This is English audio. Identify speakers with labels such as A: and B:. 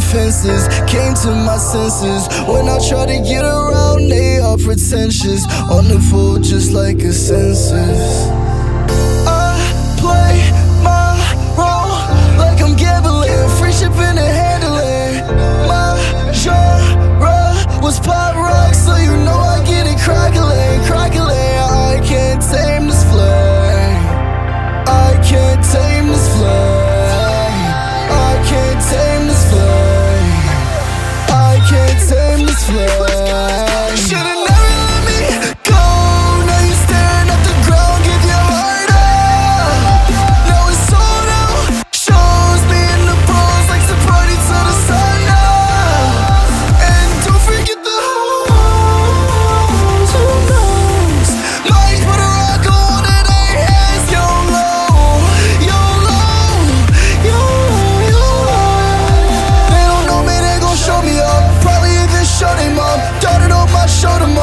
A: defenses. Came to my senses when I try to get around, they are pretentious. On the phone just like a census. I play my role like I'm gambling, friendship in the handling. My genre was pop rock, so you know I get it crackling, crackling. I can't tame this flame, I can't tame this flame, I can't tame this flame, I can't tame this flame. Should've never let me go. Now you staring at the ground, give your heart up. Now it's sold out shows, me and the bros like to party till the sun up. And don't forget the hoes, who knows, might put a rock on it, ain't hands. YOLO, YOLO, YOLO, YOLO. They don't know me, they gon' show me up. Probably even show they mom. Daughter on my shoulder,